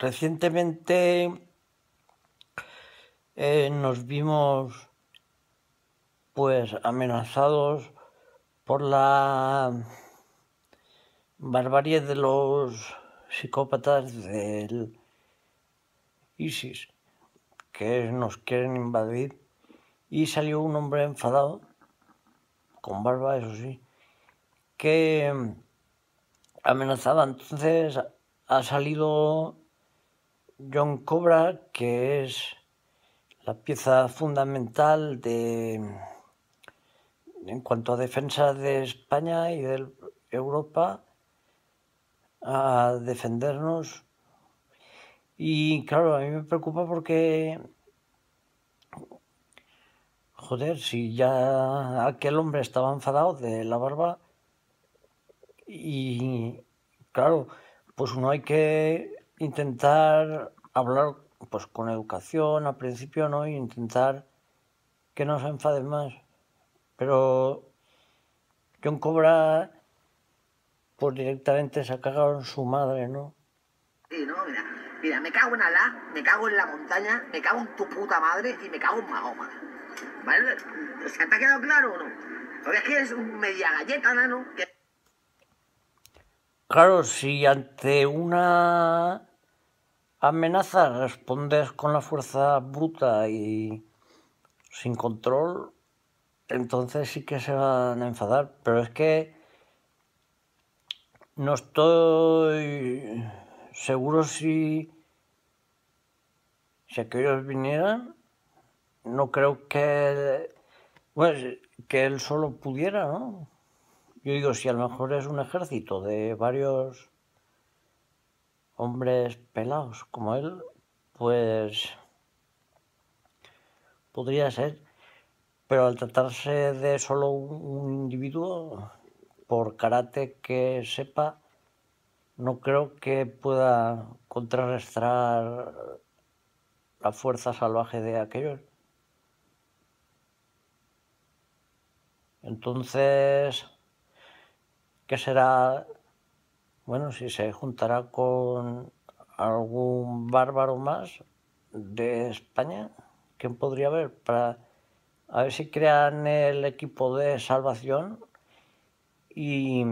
Recientemente nos vimos pues amenazados por la barbarie de los psicópatas del ISIS que nos quieren invadir, y salió un hombre enfadado, con barba eso sí, que amenazaba. Entonces ha salido John Cobra, que es la pieza fundamental en cuanto a defensa de España y de Europa, a defendernos. Y claro, a mí me preocupa porque, joder, si ya aquel hombre estaba enfadado de la barba, y claro, pues uno hay que intentar hablar pues con educación al principio, ¿no? Y intentar que no se enfade más. Pero John Cobra pues directamente se ha cagado en su madre, ¿no? Sí, no, mira, me cago en Alá, me cago en la montaña, me cago en tu puta madre y me cago en Mahoma. ¿Vale? O sea, ¿te ha quedado claro o no? Porque es que es un media galleta, ¿no? Claro, si ante una amenaza respondes con la fuerza bruta y sin control, entonces sí que se van a enfadar. Pero es que no estoy seguro si aquellos vinieran, no creo pues, que él solo pudiera, ¿no? Yo digo, si a lo mejor es un ejército de varios hombres pelados como él, pues podría ser. Pero al tratarse de solo un individuo, por karate que sepa, no creo que pueda contrarrestar la fuerza salvaje de aquellos. Entonces, ¿qué será? Bueno, si se juntará con algún bárbaro más de España, ¿quién podría haber? Para a ver si crean el equipo de salvación y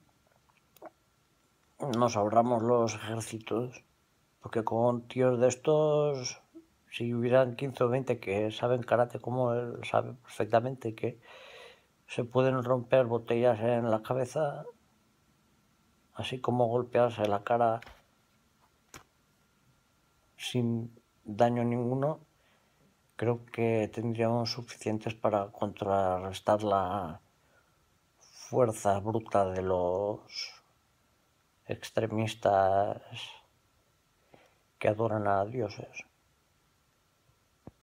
nos ahorramos los ejércitos. Porque con tíos de estos, si hubieran 15 o 20 que saben karate como él sabe perfectamente, que se pueden romper botellas en la cabeza, así como golpearse la cara sin daño ninguno, creo que tendríamos suficientes para contrarrestar la fuerza bruta de los extremistas que adoran a dioses.